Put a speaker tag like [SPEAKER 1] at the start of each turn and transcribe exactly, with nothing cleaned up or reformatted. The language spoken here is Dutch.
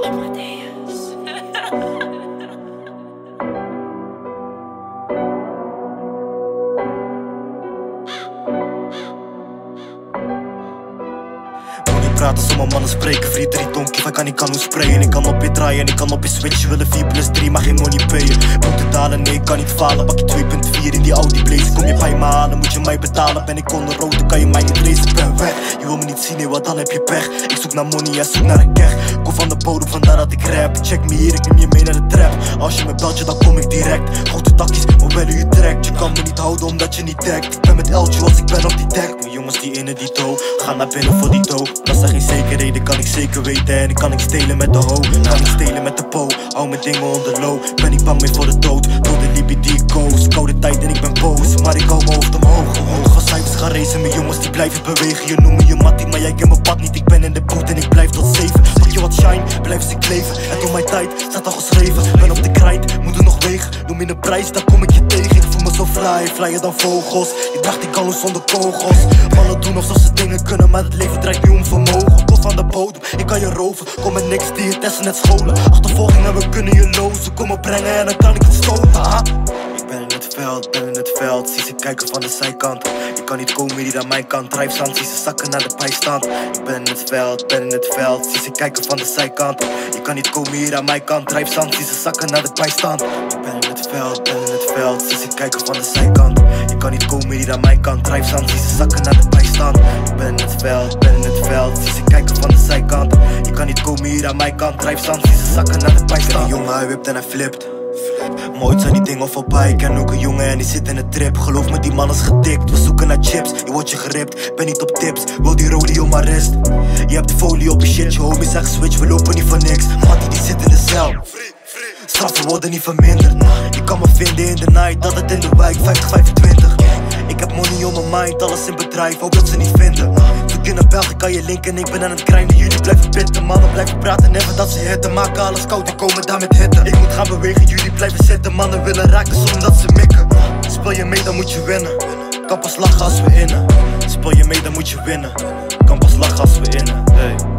[SPEAKER 1] Praten, sommige mannen spreken, vriend drie donkie, ik kan niet kan hoe sprayen. Ik kan op je draaien en ik kan op je switchen, willen vier plus drie, maar geen money payen. Moet het dalen, nee ik kan niet falen, pak je twee punt vier in die Audi Blazer. Kom je bij me halen, moet je mij betalen, ben ik onder rood, dan kan je mij niet lezen, ben weg. Je wil me niet zien, nee, wat dan heb je pech. Ik zoek naar money, jij zoekt naar een keg. Kom van de bodem, vandaar dat ik rap. Check me hier, ik neem je mee naar de trap. Als je me belt, je, dan kom ik direct. Grote takjes, maar wel hoe je trekt. Je kan me niet houden omdat je niet dekt. Ik ben met L G als ik ben op die deck. Mijn jongens die innen die toe, gaan naar binnen voor die dough. Dat zijn geen zekerheden, kan ik zeker weten. En ik kan ik stelen met de ho, kan ik stelen met de po. Hou mijn dingen onder low, ben ik bang mee voor de dood. Door de liefde die ik koos, koude tijd en ik ben boos. Maar ik hou mijn hoofd omhoog, omhoog. Als cijfers gaan racen, mijn jongens die blijven bewegen. Je noemt me je mattie, maar jij kent mijn pad niet. Ik ben in de boot en ik blijf tot zeven. Pak je wat shine, blijf ze kleven. En door mijn tijd staat al geschreven. Ben op de grind, moet er nog wegen. Noem je een prijs, dan kom ik je tegen. Ik voel me zo fly, flyer dan vogels. Ik dacht ik kan los zonder kogels. Mannen doen alsof ze dingen kunnen, maar het leven draait nu om vermogen. Kom van de bodem, ik kan je roven. Kom met niks die je testen net scholen. Achtervolging en we kunnen je lozen. Kom me brengen en dan kan ik het stoten, ha? Ik ben in het veld, ben in het veld. Zie ze kijken van de zijkant. Je kan niet komen hier aan mijn kant. Drijfzand, zie ze zakken naar de bijstand. Ik ben in het veld, ben in het veld. Zie ze kijken van de zijkant. Je kan niet komen hier aan mijn kant. Drijfzand, zie ze zakken naar de bijstand. Ik ben in het veld, ben in het veld. Zie ze kijken van de zijkant. Je kan niet komen hier aan mijn kant. Drijfzand, zie ze zakken naar de bijstand. Ik ben in het veld, ben in het veld. Zie ze kijken van de zijkant. Je kan niet komen hier aan mijn kant. Drijfzand, zie ze zakken naar de bijstand. Een jongen, hij whipt en hij flipt. Mooit zijn die dingen voorbij, ik ken ook een jongen en die zit in een trip. Geloof me, die man is getikt, we zoeken naar chips. Je wordt je geript, ben niet op tips, wil die rodeo maar rest. Je hebt de folie op je shit, je homies zeggen switch, we lopen niet voor niks. Mattie die zit in de cel, straffen worden niet verminderd. Je kan me vinden in de night, dat het in de wijk, vijftig vijfentwintig. Ik heb money on my mind, alles in bedrijf, hoop dat ze niet vinden. Zoek in een België kan je linken, ik ben aan het grinden. Jullie blijven pitten, mannen blijven praten, never dat ze hitten. Maken alles koud en komen daar met hitte. Ik moet gaan bewegen, jullie blijven zitten. Mannen willen raken zonder dat ze mikken. Speel je mee, dan moet je winnen. Kan pas lachen als we innen. Speel je mee, dan moet je winnen. Kan pas lachen als we innen. Hey.